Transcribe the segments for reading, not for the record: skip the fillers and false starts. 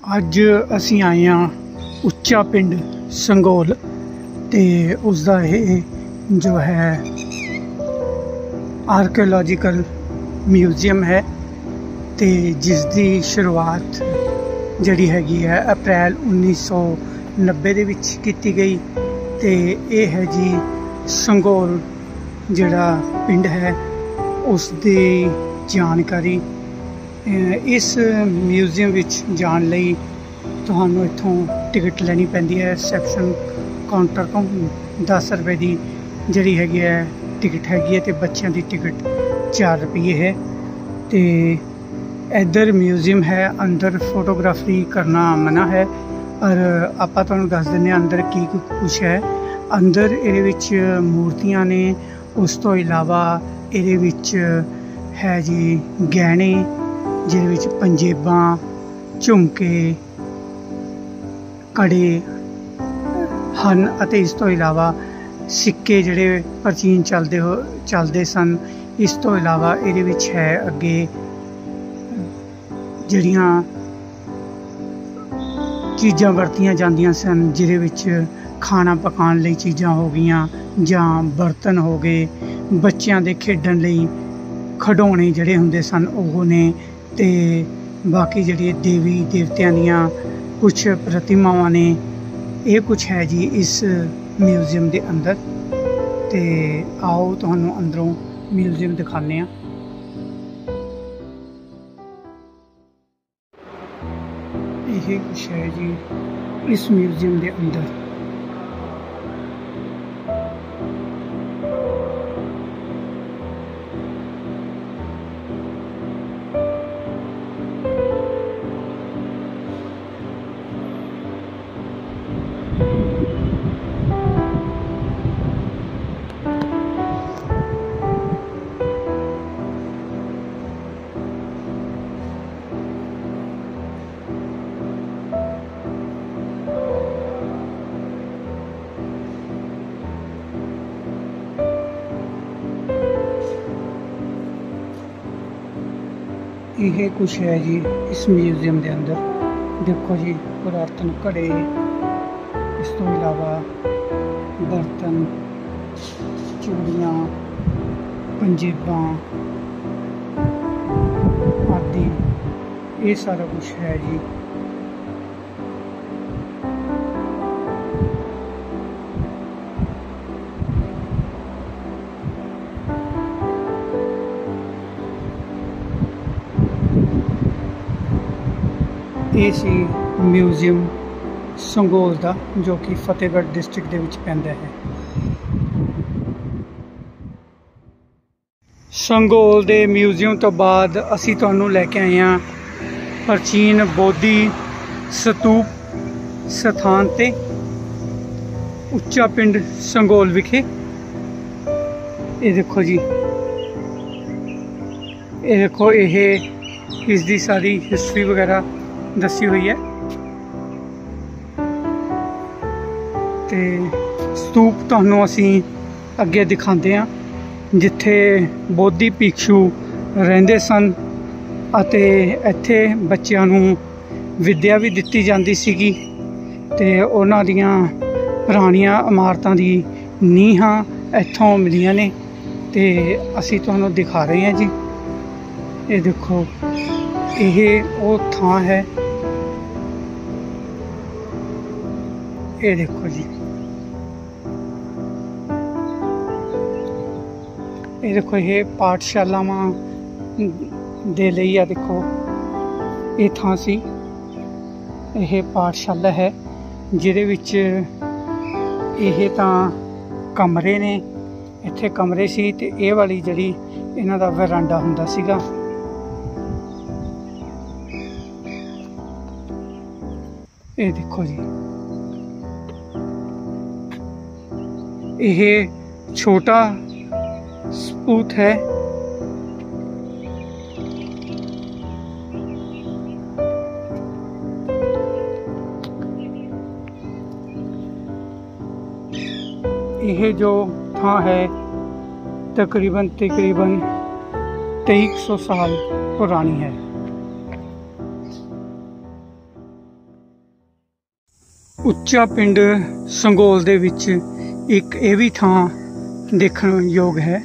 ਅੱਜ ਅਸੀਂ ਆਏ ਹਾਂ ਉੱਚਾ ਪਿੰਡ ਸੰਘੋਲ ਤੇ ਉਸਦਾ ਇਹ ਜੋ ਹੈ ਆਰਕੀਓਲੋਜੀਕਲ ਮਿਊਜ਼ੀਅਮ ਹੈ ਤੇ ਜਿਸ ਦੀ ਸ਼ੁਰੂਆਤ ਜਿਹੜੀ ਹੈਗੀ ਹੈ ਅਪ੍ਰੈਲ 1990 ਦੇ ਵਿੱਚ ਕੀਤੀ ਗਈ ਤੇ ਇਹ ਹੈ ਜੀ ਸੰਘੋਲ ਜਿਹੜਾ ਪਿੰਡ ਹੈ ਉਸ ਦੀ ਜਾਣਕਾਰੀ। इस म्यूजियम विच जान लई तुहानू इत्थों टिकट लैनी पैंदी है रिसैप्शन काउंटर तो 10 रुपए की जिहड़ी हैगी है टिकट हैगी है ते बच्चों की टिकट 4 रुपये है। तो इधर म्यूजियम है, अंदर फोटोग्राफी करना मना है पर आपां तुहानू दस दिंदे अंदर की कुछ है। अंदर इहदे विच मूर्तियां ने, उस तो इलावा इहदे विच है जी गहने जिहदे विच पंजेबां, झुमके, कड़े हन अते इस तो इलावा सिक्के जिहड़े प्राचीन चलदे सन। इस तो इलावा इहदे विच है अगे जिहड़ियां चीज़ां वरतियां जांदियां सन जिहदे विच खाना पकाने लई चीज़ां हो गईयां जां बर्तन हो गए, बच्चों के खेडण लई खिडौने जिहड़े हुंदे सन ओह ने ते बाकी जिहड़ी देवी देवतियां दियां कुछ प्रतिमावां ने। ये कुछ है जी इस म्यूजियम के अंदर। ते आओ तुहानू अंदरों म्यूजियम दिखाने आ। ये कुछ है जी इस म्यूजियम के अंदर। यह कुछ है जी इस म्यूजियम के अंदर। देखो जी पुरातन घड़े, इस तो इलावा बर्तन, चूड़ियाँ, पंजेबां आदि ये सारा कुछ है जी। ये सी म्यूजियम संघोल का जो कि फतेहगढ़ डिस्ट्रिक्ट के विच पैंदा है। संघोल के म्यूजियम तो बाद असी तुहानू लैके आए हैं प्राचीन बोधी स्तूप स्थान ते उच्चा पिंड संघोल विखे। ये देखो जी, ये देखो ये इसकी सारी हिस्ट्री वगैरह दसी हुई है। ते स्तूप तुहानू असी अगे दिखाते हैं जिथे बोधी भिक्षु रहिंदे सन अते इत्थे बच्चों नू विद्या भी दित्ती जाती सीगी ते उन्हां दियां पुरानियां इमारतां दी नीहां इत्थों मिलियां ने ते असी तुहानू दिखा रहे हैं जी। ये देखो ये वो थां है। ये देखो जी, ये देखो ये पाठशालावां दे लई आ। देखो ये थां सी, ये पाठशाला है जिहदे विच ये तां कमरे ने, इत्थे कमरे सी ते ये वाली जिहड़ी इन्हां दा वरांडा हुंदा सीगा। ये देखो जी, यह छोटा सपूत है। यह जो थां है तकरीबन 2300 साल पुरानी है। ਉੱਚਾ ਪਿੰਡ ਸੰਗੋਲ ਦੇ ਵਿੱਚ ਇੱਕ ਇਹ ਵੀ ਥਾਂ ਦੇਖਣ ਯੋਗ ਹੈ।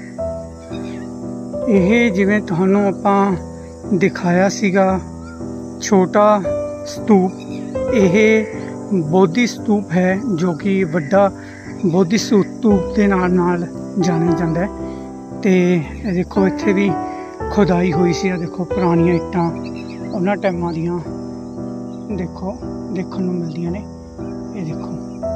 ਇਹ ਜਿਵੇਂ ਤੁਹਾਨੂੰ ਆਪਾਂ ਦਿਖਾਇਆ ਸੀਗਾ ਛੋਟਾ ਸਤੂਪ, ਇਹ ਬੋਧੀ ਸਤੂਪ ਹੈ ਜੋ ਕਿ ਵੱਡਾ ਬੋਧੀ ਸਤੂਪ ਦੇ ਨਾਲ ਜਾਣਿਆ ਜਾਂਦਾ ਹੈ। ਤੇ ਇਹ ਦੇਖੋ ਇੱਥੇ ਵੀ ਖੁਦਾਈ ਹੋਈ ਸੀ, ਆ ਦੇਖੋ ਪੁਰਾਣੀਆਂ ਇੱਟਾਂ ਉਹਨਾਂ ਟਾਈਮਾਂ ਦੀਆਂ ਦੇਖੋ ਦੇਖਣ ਨੂੰ ਮਿਲਦੀਆਂ ਨੇ। ਇਹ ਦੇਖੋ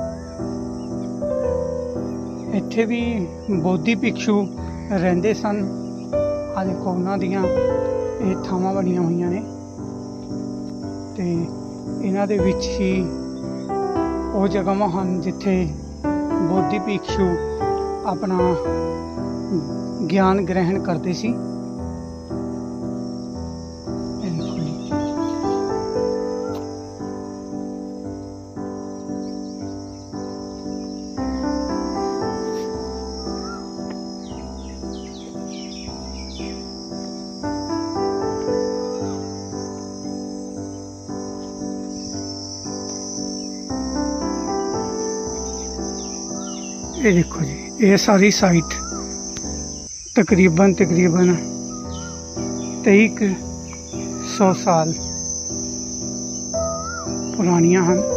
ਇੱਥੇ ਵੀ ਬੋਧੀ ਭਿਕਸ਼ੂ ਰਹਿੰਦੇ ਸਨ। ਆ ਦੇਖੋ ਉਹਨਾਂ ਦੀਆਂ ਇਹ ਥਾਵਾਂ ਬਣੀਆਂ ਹੋਈਆਂ ਨੇ ਤੇ ਇਹਨਾਂ ਦੇ ਵਿੱਚ ਹੀ ਉਹ ਜਗ੍ਹਾਵਾਂ ਹਨ ਜਿੱਥੇ ਬੋਧੀ ਭਿਕਸ਼ੂ ਆਪਣਾ ਗਿਆਨ ਗ੍ਰਹਿਣ ਕਰਦੇ ਸੀ। ये देखो जी, ये सारी साइट तकरीबन 2300 साल पुरानियां हैं।